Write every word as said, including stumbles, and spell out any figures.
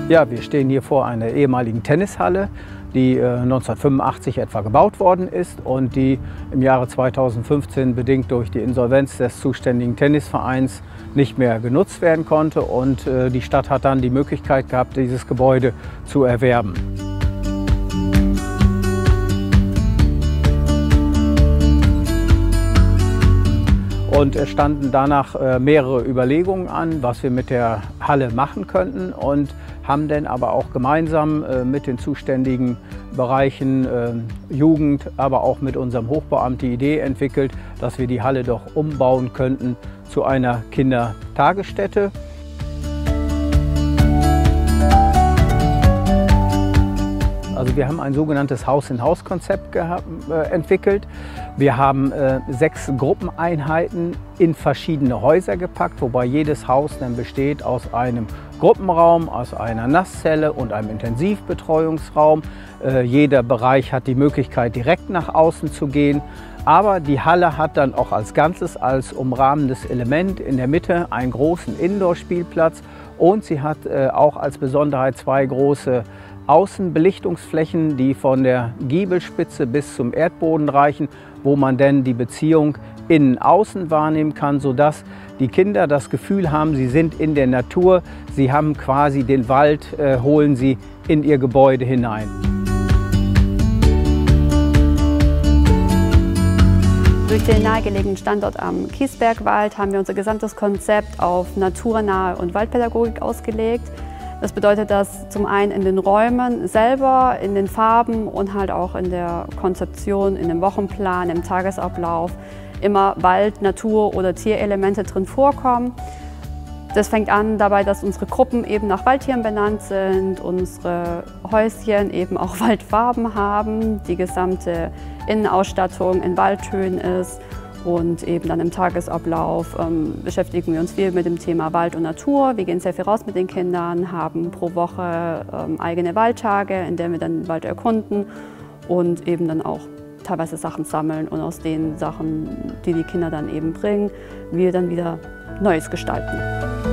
Ja, wir stehen hier vor einer ehemaligen Tennishalle, die äh, neunzehnhundertfünfundachtzig etwa gebaut worden ist und die im Jahre zweitausendfünfzehn bedingt durch die Insolvenz des zuständigen Tennisvereins nicht mehr genutzt werden konnte. Und äh, die Stadt hat dann die Möglichkeit gehabt, dieses Gebäude zu erwerben. Und es standen danach äh, mehrere Überlegungen an, was wir mit der Halle machen könnten, und haben dann aber auch gemeinsam äh, mit den zuständigen Bereichen äh, Jugend, aber auch mit unserem Hochbauamt die Idee entwickelt, dass wir die Halle doch umbauen könnten zu einer Kindertagesstätte. Also wir haben ein sogenanntes Haus-in-Haus-Konzept äh, entwickelt. Wir haben äh, sechs Gruppeneinheiten in verschiedene Häuser gepackt, wobei jedes Haus dann besteht aus einem Gruppenraum, aus einer Nasszelle und einem Intensivbetreuungsraum. Äh, jeder Bereich hat die Möglichkeit, direkt nach außen zu gehen. Aber die Halle hat dann auch als Ganzes, als umrahmendes Element in der Mitte einen großen Indoor-Spielplatz, und sie hat äh, auch als Besonderheit zwei große Außenbelichtungsflächen, die von der Giebelspitze bis zum Erdboden reichen, wo man dann die Beziehung innen-außen wahrnehmen kann, sodass die Kinder das Gefühl haben, sie sind in der Natur, sie haben quasi den Wald, äh, holen sie in ihr Gebäude hinein. Durch den nahegelegenen Standort am Kiesbergwald haben wir unser gesamtes Konzept auf naturnahe und Waldpädagogik ausgelegt. Das bedeutet, dass zum einen in den Räumen selber, in den Farben und halt auch in der Konzeption, in dem Wochenplan, im Tagesablauf immer Wald-, Natur- oder Tierelemente drin vorkommen. Das fängt an dabei, dass unsere Gruppen eben nach Waldtieren benannt sind, unsere Häuschen eben auch Waldfarben haben, die gesamte Innenausstattung in Waldtönen ist. Und eben dann im Tagesablauf ähm, beschäftigen wir uns viel mit dem Thema Wald und Natur. Wir gehen sehr viel raus mit den Kindern, haben pro Woche ähm, eigene Waldtage, in denen wir dann den Wald erkunden und eben dann auch teilweise Sachen sammeln, und aus den Sachen, die die Kinder dann eben bringen, wir dann wieder Neues gestalten.